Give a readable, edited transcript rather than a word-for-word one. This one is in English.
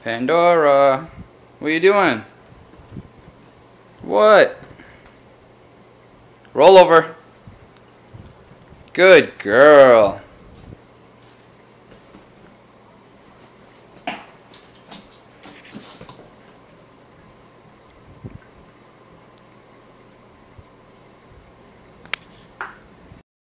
Pandora, what are you doing? What? Roll over. Good girl.